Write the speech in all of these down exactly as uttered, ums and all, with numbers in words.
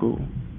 cool.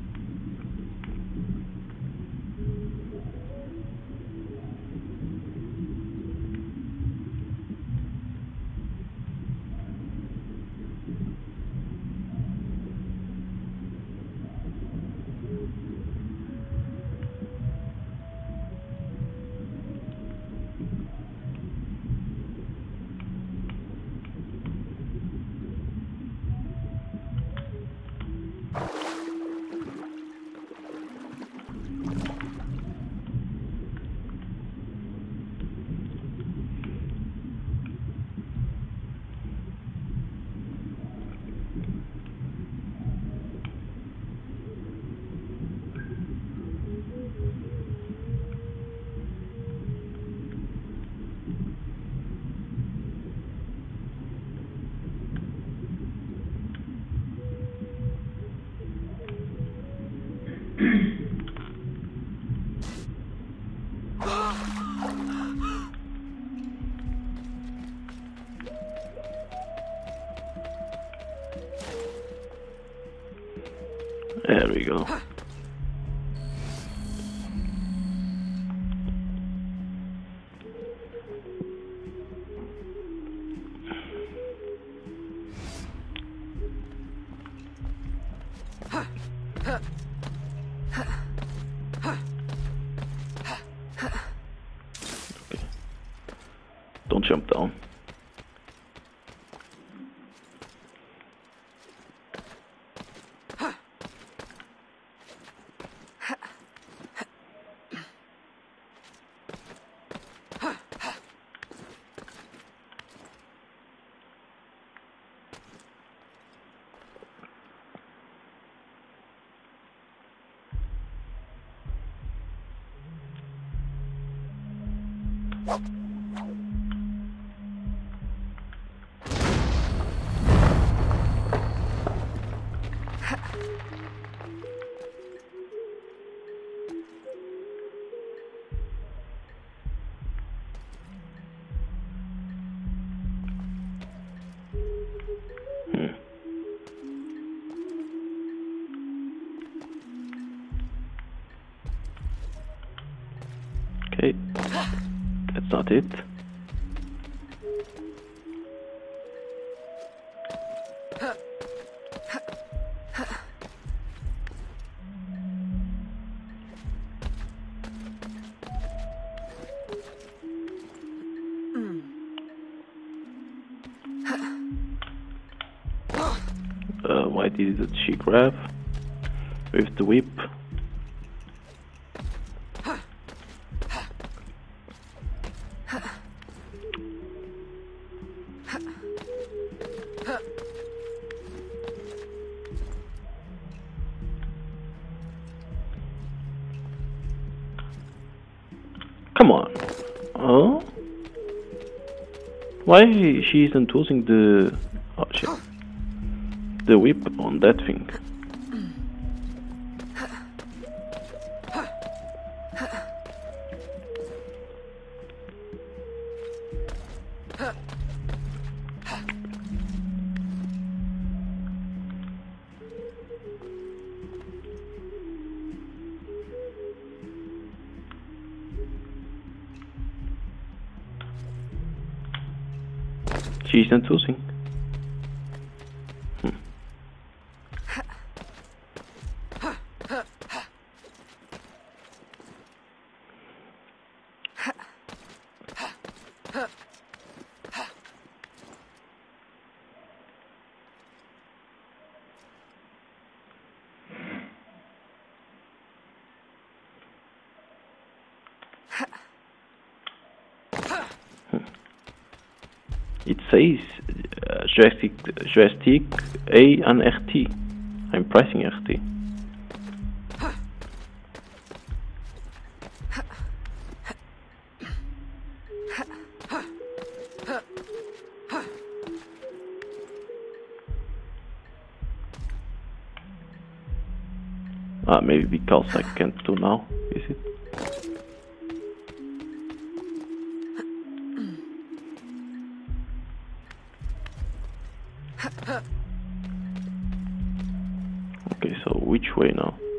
There we go. Okay. Don't jump down. Okay, that's not it. Uh, why did she grab with the whip? Come on. Oh? Why she isn't using the oh shit. The whip on that thing? She isn't using. Hmm. It says uh, joystick, joystick A and R T. I'm pressing R T. Ah, maybe because I can't do now, is it? Okay, so which way now?